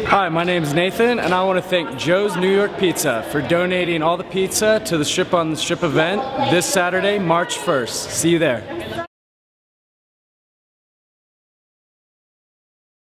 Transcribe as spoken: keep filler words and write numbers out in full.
Hi, my name is Nathan, and I want to thank Joe's New York Pizza for donating all the pizza to the Strip on the Strip event this Saturday, March first. See you there.